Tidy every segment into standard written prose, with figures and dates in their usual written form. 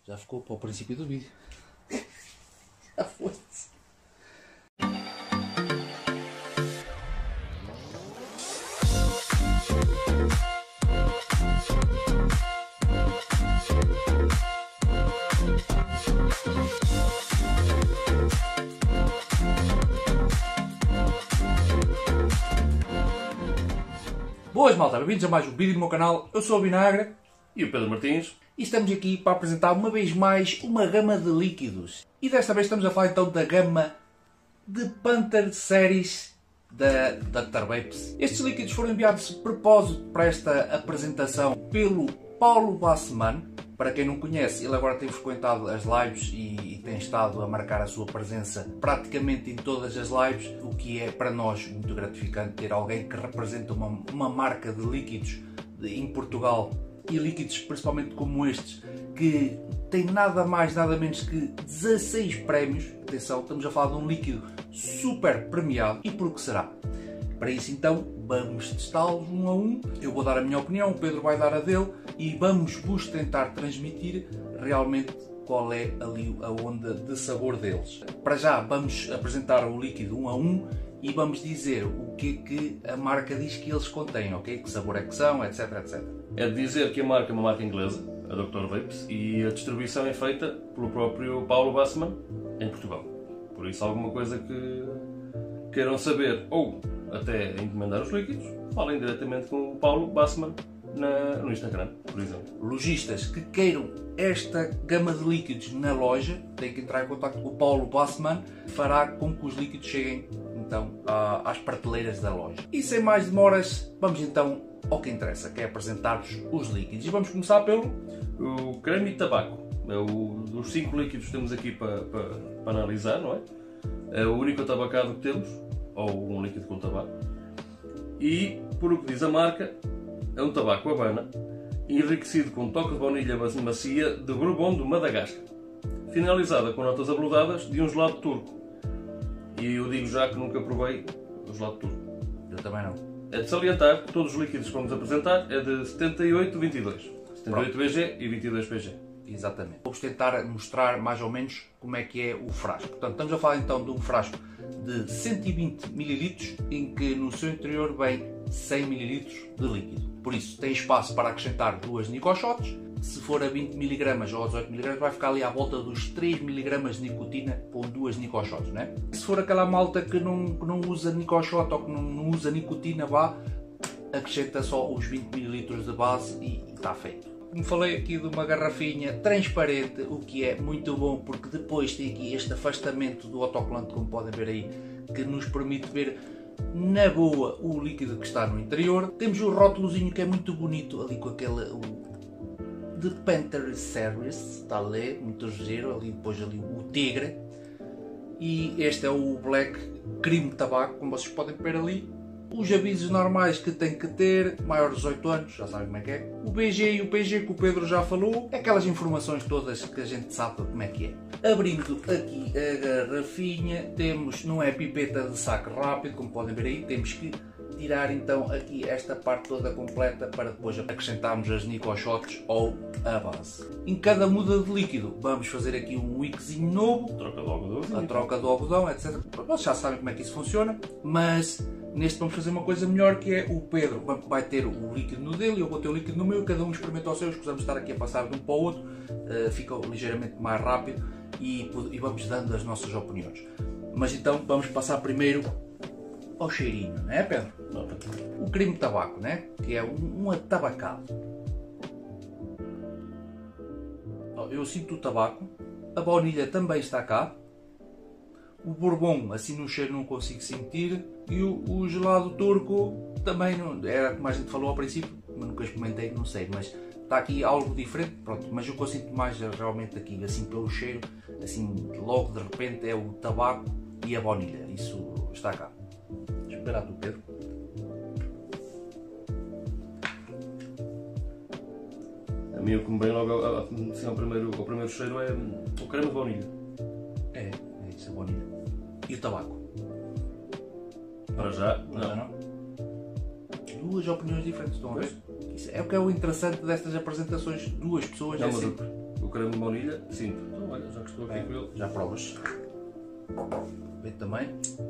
Já ficou para o princípio do vídeo. Já foi-se. Boas malta, bem-vindos a mais um vídeo do meu canal. Eu sou o Vinagre. E o Pedro Martins. E estamos aqui para apresentar uma vez mais uma gama de líquidos. E desta vez estamos a falar então da gama de Panther Series da Dr. Vapes. Estes líquidos foram enviados de propósito para esta apresentação pelo Paulo Bassman. Para quem não conhece, ele agora tem frequentado as lives e tem estado a marcar a sua presença praticamente em todas as lives, o que é para nós muito gratificante ter alguém que representa uma marca de líquidos em Portugal, e líquidos principalmente como estes, que tem nada mais nada menos que 16 prémios. Atenção, estamos a falar de um líquido super premiado. E por que será? Para isso então vamos testá-los um a um. Eu vou dar a minha opinião, o Pedro vai dar a dele e vamos tentar transmitir realmente qual é ali a onda de sabor deles. Para já vamos apresentar o líquido um a um e vamos dizer o que a marca diz que eles contêm, ok? Que sabor é que são, etc, etc. É de dizer que a marca é uma marca inglesa, a Dr. Vapes, e a distribuição é feita pelo próprio Paulo Bassman em Portugal. Por isso, alguma coisa que queiram saber ou até encomendar os líquidos, falem diretamente com o Paulo Bassman no Instagram, por exemplo. Lojistas que queiram esta gama de líquidos na loja têm que entrar em contato com o Paulo Bassman, fará com que os líquidos cheguem então às prateleiras da loja. E sem mais demoras, vamos então ao que interessa, que é apresentar-vos os líquidos. E vamos começar pelo o creme e tabaco. É dos 5 líquidos que temos aqui para analisar, não é? É o único atabacado que temos, ou um líquido com tabaco. E, por o que diz a marca, é um tabaco Havana, enriquecido com um toque de baunilha macia de Bourbon do Madagascar, finalizada com notas aveludadas de um gelado turco. E eu digo já que nunca provei o gelado turco. Eu também não. É de salientar que todos os líquidos que vamos apresentar é de 78-22. 78 BG e 22 PG. Exatamente. Vamos tentar mostrar mais ou menos como é que é o frasco. Portanto, estamos a falar então de um frasco de 120 ml, em que no seu interior vem 100 ml de líquido. Por isso, tem espaço para acrescentar 2 Nicoshots. Se for a 20 mg ou a 18 mg, vai ficar ali à volta dos 3 mg de nicotina com 2 Nicoshots, né? Se for aquela malta que não usa Nicoshot ou que não usa nicotina, vá, acrescenta só os 20 ml de base e está feito. Como falei aqui de uma garrafinha transparente, o que é muito bom porque depois tem aqui este afastamento do autocolante, como podem ver aí, que nos permite ver na boa o líquido que está no interior. Temos o rótulozinho que é muito bonito ali com aquele de Panther Series, está ali, muito giro, ali depois ali o tigre. E este é o Black Creme Tabaco, como vocês podem ver ali. Os avisos normais que tem que ter, maior de 18 anos, já sabem como é que é. O BG e o PG que o Pedro já falou, aquelas informações todas que a gente sabe como é que é. Abrindo aqui a garrafinha, temos, não é pipeta de saque rápido, como podem ver aí, temos que tirar então aqui esta parte toda completa para depois acrescentarmos as Nicoshots ou a base. Em cada muda de líquido vamos fazer aqui um wickzinho novo, a troca do algodão, etc. Vocês já sabem como é que isso funciona, mas neste vamos fazer uma coisa melhor, que é o Pedro vai ter o líquido no dele e eu vou ter o líquido no meu, cada um experimenta o seu, escusamos estar aqui a passar de um para o outro, fica ligeiramente mais rápido e vamos dando as nossas opiniões. Mas então vamos passar primeiro ao cheirinho, não é, Pedro? O creme de tabaco, né? Que é um atabacado. Eu sinto o tabaco, a baunilha também está cá, o bourbon assim no cheiro não consigo sentir e o gelado turco também não, era como a gente falou ao princípio, mas nunca experimentei, não sei, mas está aqui algo diferente, pronto, mas o que eu sinto mais realmente aqui, assim pelo cheiro, assim logo de repente é o tabaco e a baunilha, isso está cá. Espera tu, Pedro. A mim o que me vem logo assim, ao primeiro cheiro é o creme de baunilha. É isso, a baunilha. E o tabaco? Para já, não. Duas opiniões diferentes, estão a ver? Isso é o que é o interessante destas apresentações, duas pessoas é uma assim. dupla. o creme de baunilha, sinto. Então olha, já que estou aqui com ele. Já provas. Vê também.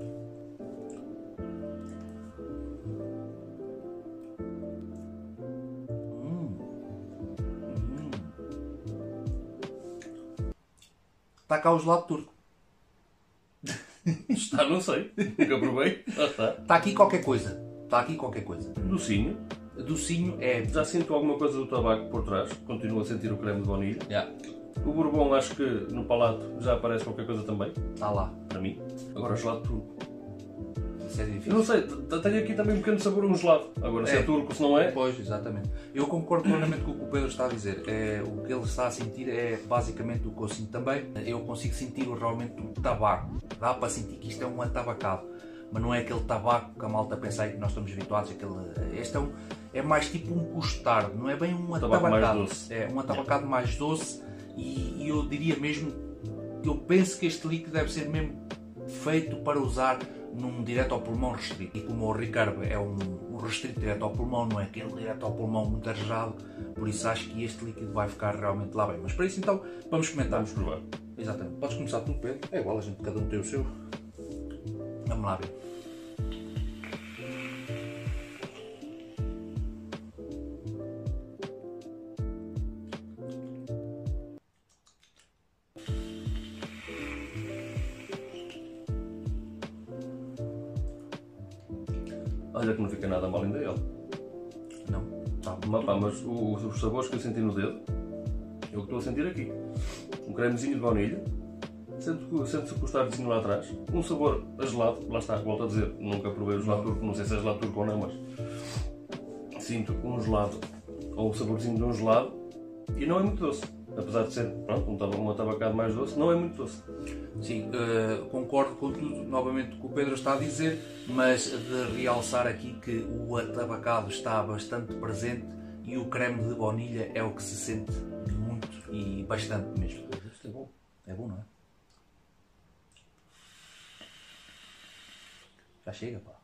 Está cá o gelado turco. Está, não sei. Nunca provei. Está. Está aqui qualquer coisa. Está aqui qualquer coisa. Docinho. Docinho é... Já sinto alguma coisa do tabaco por trás. Continuo a sentir o creme de baunilha. Yeah. O bourbon acho que no palato já aparece qualquer coisa também. Está lá. Para mim. Agora o gelado turco. Isso é difícil. Eu não sei, tenho aqui também um pequeno sabor a um gelado. Agora se é turco, se não é... Pois, exatamente. Eu concordo plenamente com o que o Pedro está a dizer. O que ele está a sentir é basicamente o que eu sinto também. Eu consigo sentir realmente o tabaco. Dá para sentir que isto é um atabacado. Mas não é aquele tabaco que a malta pensa aí que nós estamos habituados. Este é mais tipo um custardo, não é bem um atabacado. Mais doce. É um atabacado mais doce e eu diria mesmo que eu penso que este líquido deve ser mesmo feito para usar num direto ao pulmão restrito. E como o Ricardo é um restrito direto ao pulmão, não é aquele direto ao pulmão muito arejado, por isso acho que este líquido vai ficar realmente lá bem. Mas para isso então vamos comentar. Vamos provar. Exatamente. Podes começar tu, Pedro. É igual, a gente, cada um tem o seu. Vamos lá ver. Olha que não fica nada mal ainda ele. Não. Tá. Mas os sabores que eu senti no dedo, é o que estou a sentir aqui. Um cremezinho de baunilha, sente-se o custardozinho lá atrás, um sabor a gelado, lá está, volto a dizer, nunca provei o gelado turco, não sei se é gelado turco ou não, mas sinto um gelado, ou o saborzinho de um gelado, e não é muito doce. Apesar de ser, pronto, um atabacado mais doce, não é muito doce. Sim, concordo com tudo, novamente, que o Pedro está a dizer, mas de realçar aqui que o atabacado está bastante presente e o creme de baunilha é o que se sente muito e bastante mesmo. Isto é bom. É bom, não é? Já chega, pá.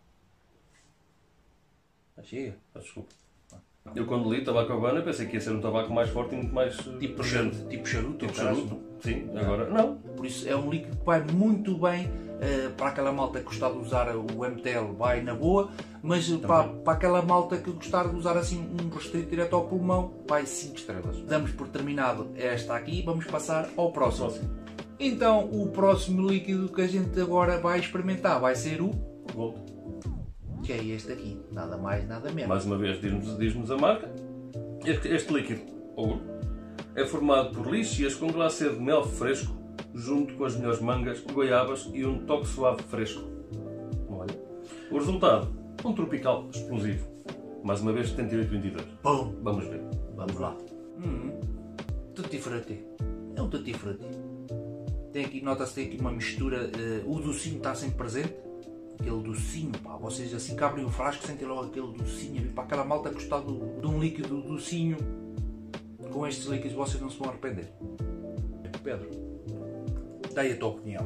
Já chega. Desculpa. Eu quando li tabaco Havana pensei que ia ser um tabaco mais forte e muito mais Tipo pungente. charuto. Tipo charuto. Sim, agora não. Por isso é um líquido que vai muito bem para aquela malta que gostar de usar o MTL, vai na boa, mas para aquela malta que gostar de usar assim um restrito direto ao pulmão, vai 5 estrelas. Damos por terminado esta aqui, vamos passar ao próximo. Então o próximo líquido que a gente agora vai experimentar vai ser o Gold. que é este aqui, nada mais, nada menos. Mais uma vez, diz-nos a marca. Este líquido, ouro, é formado por lixias com glacê de mel fresco, junto com as melhores mangas, goiabas e um toque suave fresco. Olha. O resultado, um tropical explosivo. Mais uma vez, 78,22. Pum! Vamos ver. Vamos lá. Tutti frutti. É um tutti frutti. Nota-se aqui uma mistura, o docinho está sempre presente. Aquele docinho, pá, vocês assim que abrem o frasco sentem logo aquele docinho, para aquela malta que gostar de um líquido docinho, com estes líquidos vocês não se vão arrepender. Pedro, dá aí a tua opinião.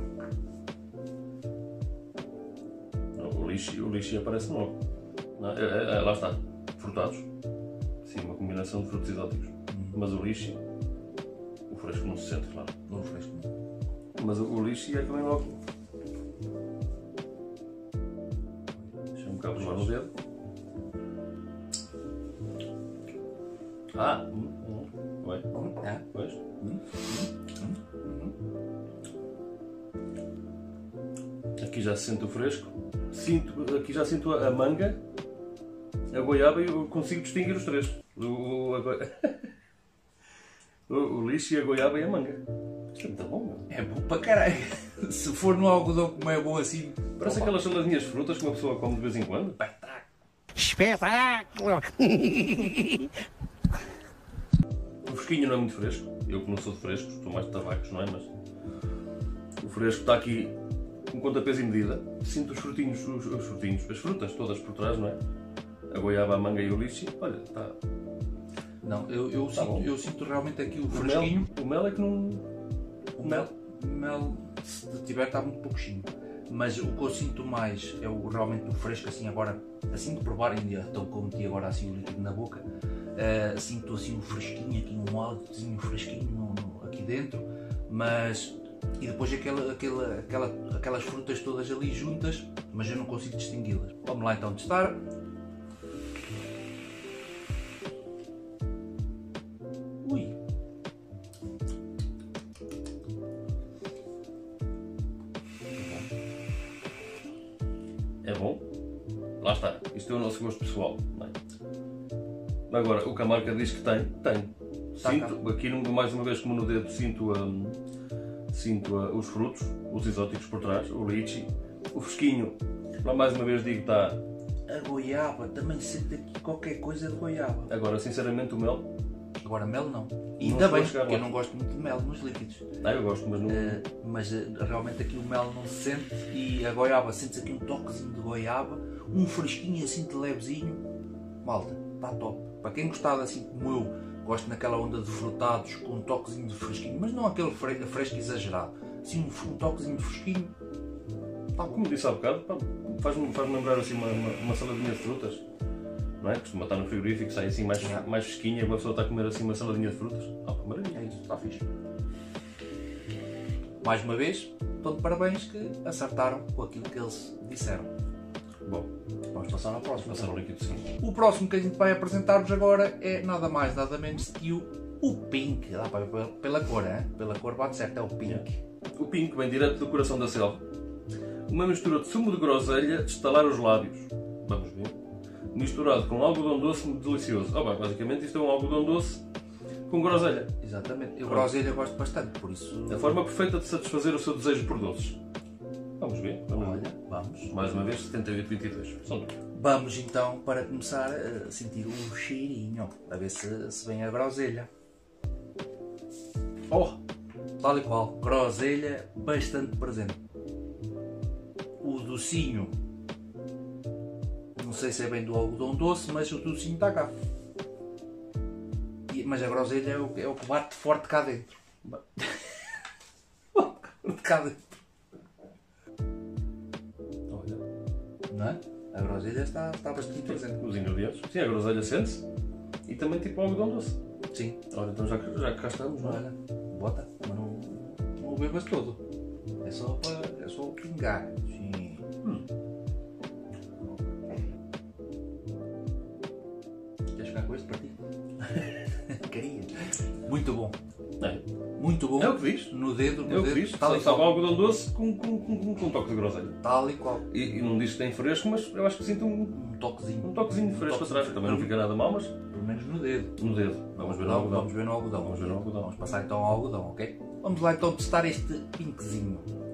O lixo aparece logo. Lá está, frutados. Sim, uma combinação de frutos exóticos. Mas o lixo, o fresco não se sente, claro. Não fresco não. Mas o lixo é que vem logo. Deixa-me cá provar no dedo. Ué, pois. Aqui já se sente o fresco. Aqui já sinto a manga, a goiaba e eu consigo distinguir os três. O lixo e a goiaba e a manga. Isto é muito bom, meu. É bom para caralho. Se for no algodão como é bom assim. Parece aquelas saladinhas de frutas que uma pessoa come de vez em quando. Espetáculo! O fresquinho não é muito fresco. Eu que não sou de frescos, estou mais de tabacos, não é? Mas o fresco está aqui com contrapeso e medida. Sinto os frutinhos, as frutas todas por trás, não é? A goiaba, a manga e o lixo. Olha, está... Não, eu sinto realmente aqui o fresquinho. O mel é que não... O mel, se tiver, está muito pouquinho. Mas o que eu sinto mais é realmente o fresco, assim agora, assim de provar, ainda estão como meti agora assim o líquido na boca, sinto assim um fresquinho aqui, um algozinho fresquinho aqui dentro, mas e depois aquelas frutas todas ali juntas, mas eu não consigo distingui-las. Vamos lá então testar. Ui! É bom? Lá está. Isto é o nosso gosto pessoal. Não é? Agora, o que a marca diz que tem. Sinto, aqui mais uma vez como no dedo, sinto os frutos, os exóticos por trás, o lychee, o fresquinho, lá mais uma vez digo, está... A goiaba, também sinto aqui qualquer coisa de goiaba. Agora, sinceramente, o mel... Agora mel não. E ainda bem, porque eu não gosto muito de mel nos líquidos. Eu gosto, mas não... Mas realmente aqui o mel não se sente e a goiaba, sente-se aqui um toquezinho de goiaba, um fresquinho assim de levezinho. Malta, está top. Para quem gostava assim como eu, gosto naquela onda de frutados com um toquezinho de fresquinho, mas não aquele fresco exagerado. Assim um toquezinho de fresquinho. Tá, como disse há bocado, faz-me lembrar assim uma saladinha de frutas. Não é? Costuma estar no frigorífico, sai assim mais fresquinha, uma pessoa está a comer assim uma saladinha de frutas. Maravilha. É isso, está fixe. Mais uma vez, estou de parabéns que acertaram com aquilo que eles disseram. Bom, vamos passar ao próximo. Passar ao líquido seguinte. O próximo que a gente vai apresentar-vos agora é nada mais, nada menos que o Pink. Dá para ver pela cor, hein? Pela cor bate certo, é o Pink. O Pink vem direto do coração da selva. Uma mistura de sumo de groselha de estalar os lábios. Vamos ver. Misturado com algodão doce muito delicioso. Basicamente isto é um algodão doce com groselha. Exatamente. Eu groselha gosto bastante, por isso... A forma perfeita de satisfazer o seu desejo por doces. Vamos ver. Vamos. Mais uma vez, 78,22. Vamos então, para começar a sentir o cheirinho. A ver se vem a groselha. Tal e qual. Groselha bastante presente. O docinho, não sei se é bem do algodão doce, mas o docinho está cá. Mas a groselha é o que bate forte cá dentro. Cá dentro. Olha. Não é? A groselha está bastante presente. Os ingredientes. Sim, a groselha sente-se. E também tipo algodão doce. Sim. Olha, então já que cá estamos, não é? Olha, bota, mas não o bebas todo. É só pingar. Sim. Queres ficar com este para ti? Queria. Muito bom. Muito bom. É o que diz. No dedo, É o que diz. Sabe algodão doce com um toque de groselha. Tal e qual. E não diz que tem fresco, mas eu acho que sinto um toquezinho de fresco atrás. Também não fica nada mal, mas... Pelo menos no dedo. No dedo. Vamos ver no algodão. Vamos ver no algodão. Vamos passar então ao algodão, ok? Vamos lá então testar este pinkzinho.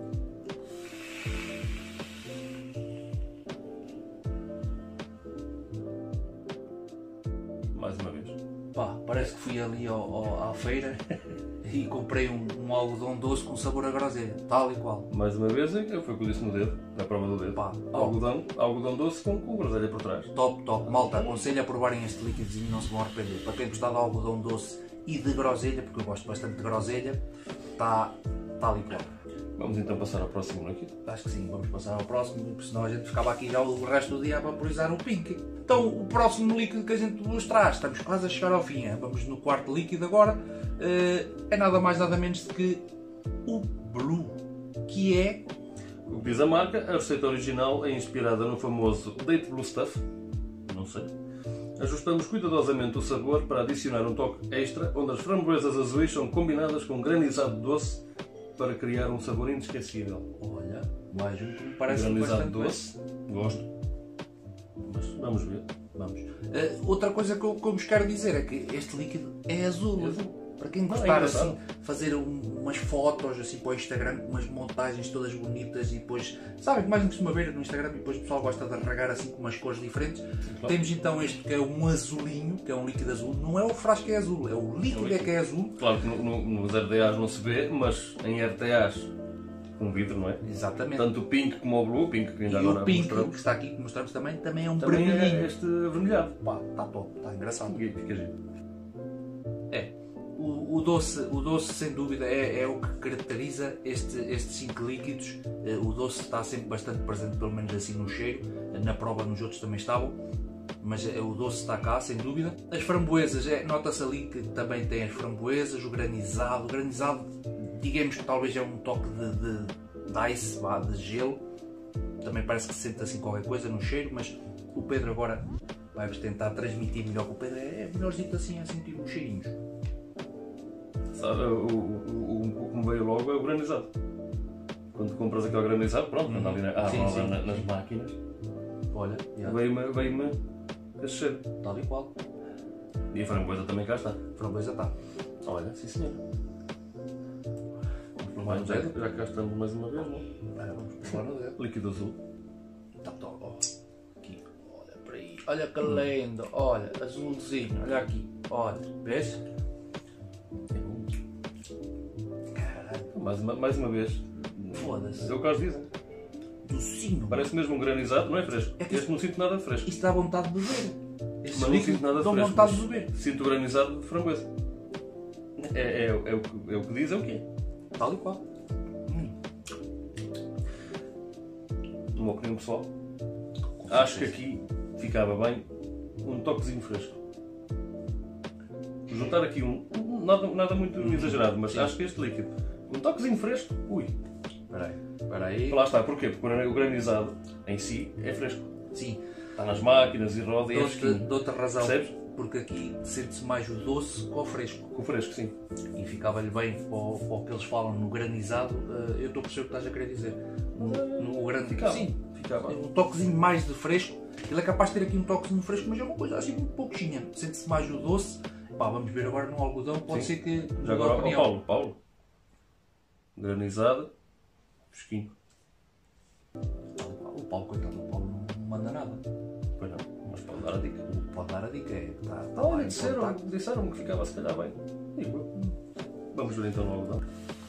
Mais uma vez. Parece que fui ali à feira e comprei um algodão doce com sabor a groselha, tal e qual. Mais uma vez, foi o que eu disse no dedo, na prova do dedo. Algodão doce com groselha por trás. Top. Malta, aconselho a provarem este líquidozinho, não se vão arrepender. Para quem gostar de algodão doce e de groselha, porque eu gosto bastante de groselha, está tal e qual. Vamos então passar ao próximo líquido? Acho que sim, vamos passar ao próximo, porque senão a gente ficava aqui já o resto do dia a vaporizar o Pink. Então, o próximo líquido que a gente vos traz, estamos quase a chegar ao fim, vamos no quarto líquido agora, é nada mais nada menos do que o Blue, que é... O que diz a marca, a receita original é inspirada no famoso Date Blue Stuff, não sei. Ajustamos cuidadosamente o sabor para adicionar um toque extra, onde as framboesas azuis são combinadas com granizado doce para criar um sabor inesquecível. Olha, mais um que me parece granizado bastante doce, gosto. Mas vamos ver. Vamos. Outra coisa que eu vos quero dizer é que este líquido é azul. Para quem gostar assim, fazer umas fotos assim para o Instagram, umas montagens todas bonitas e depois, sabem que mais não costuma ver no Instagram e depois o pessoal gosta de regar assim com umas cores diferentes. Claro. Temos então este que é um azulinho, que é um líquido azul. Não é o frasco que é azul, é o líquido que é azul. Claro que nos RDAs não se vê, mas em RTAs com vidro, não é? Exatamente. Tanto o Pink como o Blue, o Pink que ainda agora o Pink mostramos. Que está aqui, que mostramos também é um também vermelhinho. É este avermelhado. Está top, está engraçado. Fica giro. O doce sem dúvida é o que caracteriza estes 5 líquidos. O doce está sempre bastante presente, pelo menos assim no cheiro. Na prova nos outros também estavam. mas o doce está cá, sem dúvida. As framboesas, nota-se ali que também tem as framboesas, o granizado. O granizado, digamos que talvez é um toque de ice, de gelo. Também parece que se sente assim qualquer coisa no cheiro, mas o Pedro agora vai-vos tentar transmitir melhor, que o Pedro é melhorzinho assim a sentir uns cheirinhos. Sabe, o que me veio logo é o granizado. Quando compras aquele granizado, pronto, anda ali nas máquinas. Olha, veio-me esse cheiro. tal e qual. E a framboesa também cá está. A framboesa está. Olha, sim senhor. Vamos provar, já cá estamos mais uma vez, não? Vamos provar no dedo. Líquido azul. Tá, aqui, olha para aí. Olha que lindo, olha, azulzinho, olha aqui, olha, vês? É bom. Caralho. Mais uma vez. Foda-se. É o que eles dizem. Docinho. Parece mesmo um granizado, não é fresco. É que este não sinto nada fresco. Isto dá vontade de beber. Mas não sinto nada dá fresco. vontade de beber. Sinto o granizado de framboesa. É o que diz, é o que é. Tal e qual. No meu opinião pessoal, acho que aqui ficava bem um toquezinho fresco. Vou juntar aqui nada muito exagerado, mas acho que este líquido, um toquezinho fresco, ui. Espera aí. Lá está, porquê? Porque o granizado em si é fresco. Sim. Está nas máquinas e roda e é fresquinho. De outra razão. Percebes? Porque aqui sente-se mais o doce com o fresco. Com o fresco, sim. E ficava-lhe bem para o que eles falam no granizado. Eu estou a perceber o que estás a querer dizer. No granizado. Sim. Ficava. Um toquezinho mais de fresco. Ele é capaz de ter aqui um toquezinho fresco, mas é uma coisa assim muito pouquinha. Sente-se mais o doce. Pá, vamos ver agora no algodão. Pode ser que. Já agora, Paulo. Granizado, fresquinho. O Paulo, coitado, o Paulo não manda nada. Pois não, mas pode dar a dica. Pode dar a dica. Está Olha, bem, disseram que ficava se calhar bem. Digo eu. Vamos ver então no algodão.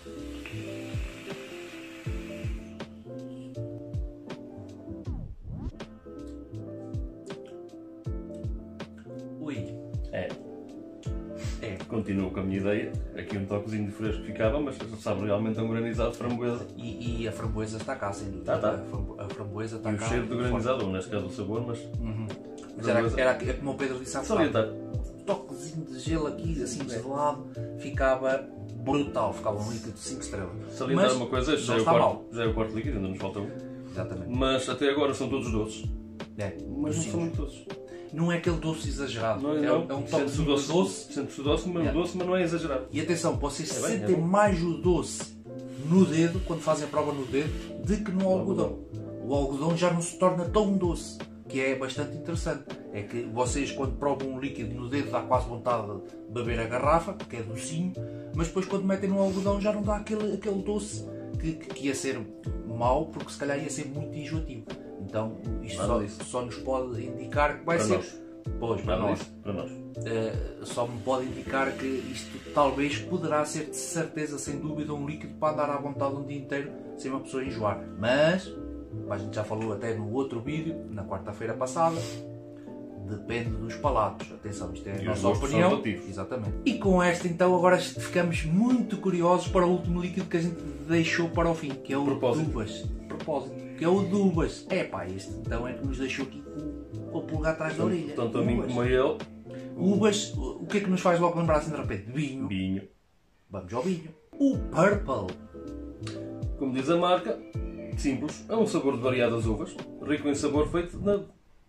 Ui. É. Continuo com a minha ideia. Aqui um toquezinho de fresco ficava, mas sabe realmente um granizado de framboesa. E a framboesa está cá, sem dúvida. Tá. A framboesa está E cá. o cheiro do granizado, ou neste caso o sabor, mas. Mas era como o Pedro disse há bocado. Salientar. Um toquezinho de gelo aqui, assim gelado, ficava brutal. Ficava um líquido de 5 estrelas. Salientar Mas uma coisa, não está mal. já é o quarto líquido, ainda nos falta um. Exatamente. Mas até agora são todos doces. Mas não são muito doces. Não é aquele doce exagerado. Não, é um toque doce. Sente-se doce, mas não é exagerado. E atenção, vocês sentem mais o doce no dedo, quando fazem a prova no dedo, do que no algodão. O algodão já não se torna tão doce, que é bastante interessante. É que vocês, quando provam um líquido no dedo, dá quase vontade de beber a garrafa, porque é docinho, mas depois quando metem no algodão já não dá aquele doce que ia ser mau, porque se calhar ia ser muito enjoativo. Então isto só nos pode indicar que vai ser. Pois, para nós. Só me pode indicar que isto talvez poderá ser de certeza, sem dúvida, um líquido para andar à vontade um dia inteiro sem uma pessoa enjoar. Mas a gente já falou até no outro vídeo, na quarta-feira passada, depende dos palatos. Atenção, isto é a nossa opinião. Exatamente. E com esta então agora ficamos muito curiosos para o último líquido que a gente deixou para o fim, que é o Dubas. Que é o Dubas. Este então é que nos deixou aqui com o pulgar atrás da orelha. Tanto a mim como a ele. Uvas, o que é que nos faz logo lembrar assim de repente? Vinho. Vamos ao vinho. O Purple. Como diz a marca, simples, é um sabor de variadas uvas, rico em sabor feito de...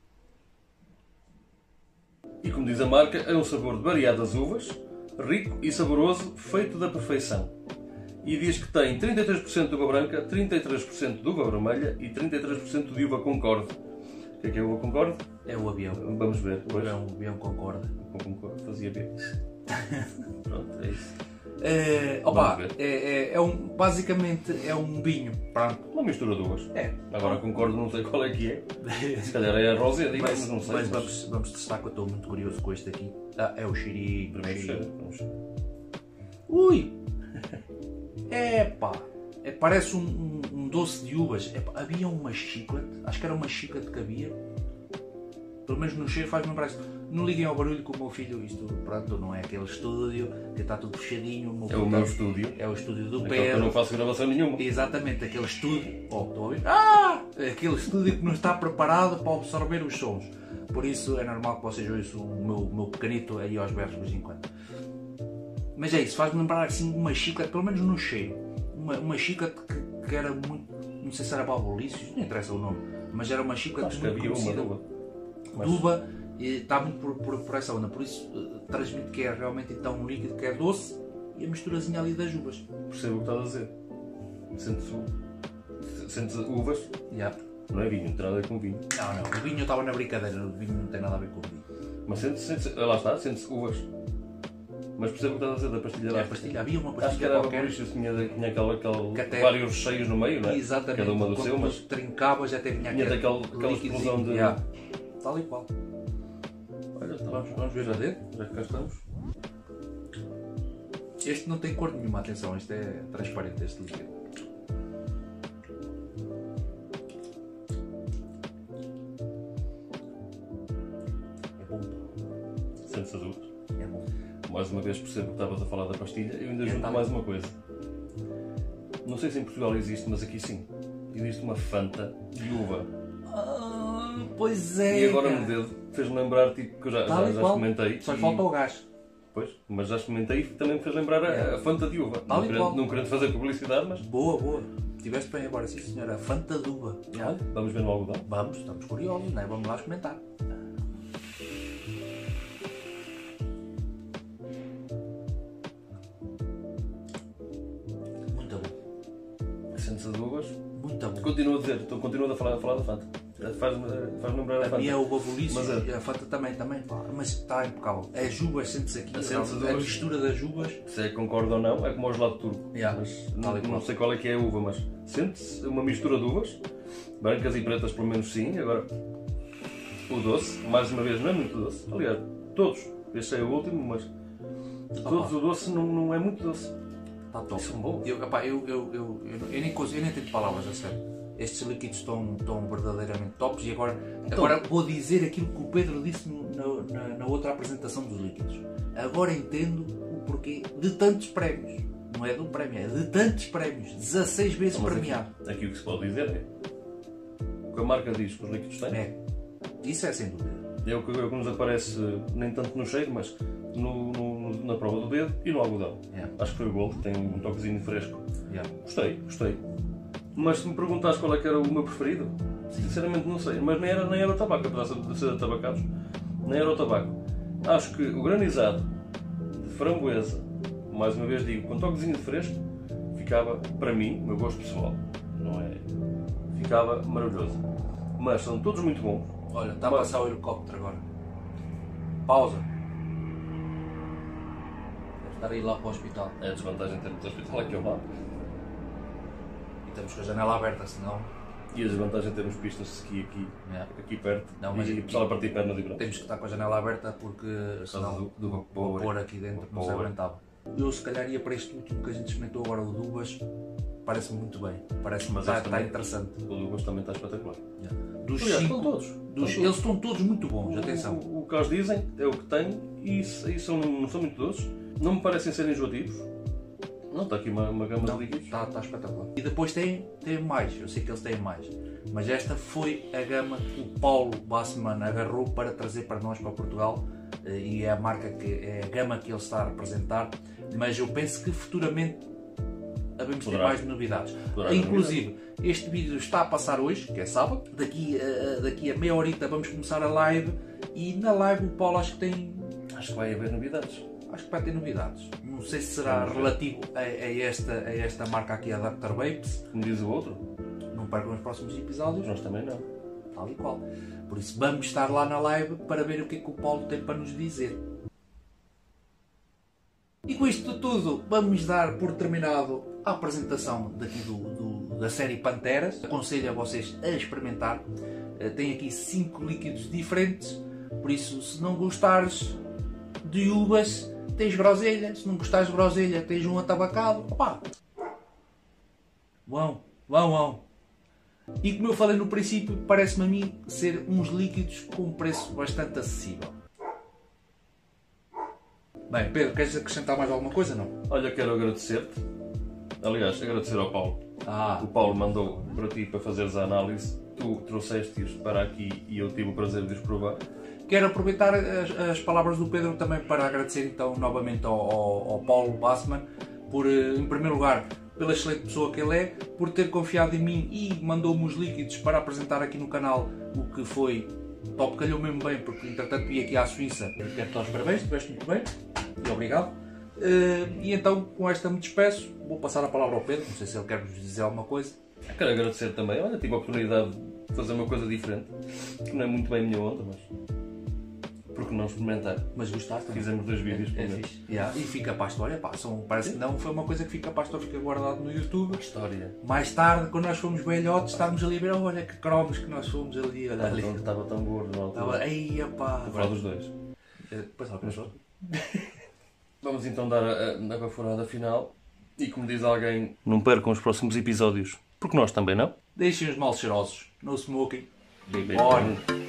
E como diz a marca, é um sabor de variadas uvas, rico e saboroso, feito da perfeição. E diz que tem 33% de uva branca, 33% de uva vermelha e 33% de uva Concorde. O que é a uva Concorde? É o avião. Vamos ver. É um avião Concorde. Concorde, fazia bem. Pronto, é isso. Basicamente é um vinho. Pronto. Uma mistura de uvas. Agora Concorde não sei qual é que é. Se calhar é a rosé, mas não sei. Mas vamos testar, que eu estou muito curioso com este aqui. É o cheirinho. Primeiro cheiro. Ui! Parece um doce de uvas. Havia uma chiclete, acho que era uma chiclete que havia. Pelo menos no cheiro faz-me lembrar isso. Não liguem ao barulho que o meu filho, isto pronto, não é aquele estúdio que está tudo fechadinho. É o meu estúdio. É o estúdio do Pedro. Pedro. Eu não faço gravação nenhuma. Exatamente, aquele estúdio. Estou a ouvir? Aquele estúdio que não está preparado para absorver os sons. por isso é normal que vocês ouçam o meu pequenito aí aos berros de vez em quando. Mas é isso, faz-me lembrar assim uma chiclete, pelo menos no cheiro, uma chiclete que era muito, não sei se era Balbolícios, não interessa o nome, mas era uma chiclete muito conhecida. Duba, está muito por essa onda, por isso transmite que é realmente então um líquido que é doce e a misturazinha ali das uvas. Percebo o que estás a dizer. Sentes uvas, não é vinho, não tem nada a ver com vinho. Não, o vinho estava na brincadeira, o vinho não tem nada a ver com o vinho. Mas lá está, sentes uvas. Mas percebo o que estás a dizer da pastilha da pastilha. Havia uma pastilha acho que era qualquer. Isso tinha vários recheios no meio, não é? Exatamente. Cada uma do seu, mas trincavas até vinha aquela explosão de... Tal e qual. Olha, vamos ver a dedo? Já que cá estamos. Este não tem cor nenhuma, atenção, este é transparente, este líquido. É bom. Sentes as uvas? É bom. Mais uma vez percebo que estavas a falar da pastilha. Eu ainda junto mais uma coisa. Não sei se em Portugal existe, mas aqui sim. Existe uma Fanta de uva. Pois é. E agora no dedo fez-me lembrar, tipo, que eu já experimentei. Só lhe falta o gás. Pois, mas já experimentei e também me fez lembrar a Fanta de uva. Não querendo fazer publicidade, mas... Boa. Tiveste bem agora, sim senhora. A Fanta de uva. Olha, vamos ver no algodão? Vamos, estamos curiosos, não é? Vamos lá experimentar. Muito bom. Sentes as uvas? Muito bom. Continuo a falar da Fanta. Faz-me lembrar a Fanta. A minha é o Babolício e a Fanta também. Mas está impecável. As uvas, sentes aqui, a mistura das uvas. Se é concordo ou não, é como o gelado turco. Mas não sei qual é que é a uva, mas sente-se uma mistura de uvas, brancas e pretas pelo menos sim. Agora, o doce, mais uma vez, não é muito doce. Aliás, todos. Este é o último, mas todos o doce não é muito doce. Está top. São bons. Eu nem tenho palavras, a sério. Estes líquidos estão verdadeiramente tops e agora vou dizer aquilo que o Pedro disse na outra apresentação dos líquidos. Agora entendo o porquê de tantos prémios. Não é de um prémio, é de tantos prémios. 16 vezes premiado. Aqui o que se pode dizer é o que a marca diz que os líquidos têm. Isso é sem dúvida. É o que nos aparece nem tanto no cheiro, mas na prova do dedo e no algodão. Acho que foi o Gold, que tem um toquezinho fresco. Gostei. Mas se me perguntares qual é que era o meu preferido, sinceramente não sei. Mas nem era o tabaco, apesar de ser atabacados, nem era o tabaco. Acho que o granizado de framboesa, mais uma vez digo, com um toquezinho de fresco, ficava, para mim, o meu gosto pessoal, não é? Ficava maravilhoso. Mas são todos muito bons. Olha, está a passar o helicóptero agora. Pausa. Deve estar a ir lá para o hospital. É a desvantagem de termos o hospital aqui ao lado. Temos com a janela aberta, senão... E a desvantagem de termos pistas de ski aqui perto. Não, mas e o pessoal a partir pernas e braços. Temos que estar com a janela aberta porque senão o vapor aqui dentro não se aguentava. Eu se calhar ia para este último que a gente experimentou agora, o Dubas. Parece-me muito bem. Parece-me que está interessante. O Dubas também está espetacular. Dos 5, eles estão todos muito bons, atenção. O que eles dizem é o que têm e não são muito doces. Não me parecem ser enjoativos. Não, está aqui uma gama de líquidos. Está espetacular. E depois tem mais, eu sei que eles têm mais. Mas esta foi a gama que o Paulo Bassman agarrou para trazer para nós, para Portugal. E é a marca é a gama que ele está a representar. Mas eu penso que futuramente devemos ter mais novidades. Inclusive, este vídeo está a passar hoje, que é sábado. Daqui a meia horita vamos começar a live. E na live o Paulo acho que vai haver novidades. Acho que vai ter novidades. Não sei se será relativo a esta marca aqui, a Dr. Vapes. Como diz o outro. Não percam os próximos episódios. Nós também não. Tal e qual. Por isso vamos estar lá na live para ver o que é que o Paulo tem para nos dizer. E com isto tudo, vamos dar por terminado a apresentação daqui da série Panteras. Aconselho a vocês a experimentar. Tem aqui 5 líquidos diferentes. Por isso, se não gostares de uvas, tens groselha. Se não gostares de groselha, tens um atabacado. Opa! Vão. E como eu falei no princípio, parece-me a mim ser uns líquidos com um preço bastante acessível. Bem, Pedro, queres acrescentar mais alguma coisa, não? Olha, quero agradecer-te. Aliás, agradecer ao Paulo O Paulo mandou para ti para fazeres a análise, tu trouxeste-os para aqui e eu tive o prazer de os provar. Quero aproveitar as palavras do Pedro também para agradecer então novamente ao Paulo Bassman por, em primeiro lugar, pela excelente pessoa que ele é, por ter confiado em mim e mandou-me os líquidos para apresentar aqui no canal, o que foi top, calhou mesmo bem, porque entretanto vim aqui à Suíça. Quero-te dar os parabéns, estiveste muito bem e obrigado. E então com esta me despeço, vou passar a palavra ao Pedro, não sei se ele quer vos dizer alguma coisa. Quero agradecer também, olha, tive a oportunidade de fazer uma coisa diferente, que não é muito bem a minha onda, mas porque não experimentar. Mas gostaste? Fizemos 2 vídeos. É fixe. E fica para a história, pá, parece que não, foi uma coisa que fica para a história, fica guardado no YouTube. História. Mais tarde, quando nós fomos velhotes, estávamos ali a ver, olha que cromos que nós fomos ali, olha ali. Estava tão gordo na altura. Estava, ei, pá. Vou falar dos dois. Depois ela pensou. Vamos então dar a baforada final. E como diz alguém, não percam os próximos episódios, porque nós também não. Deixem os mal cheirosos, no smoking, Bem bora.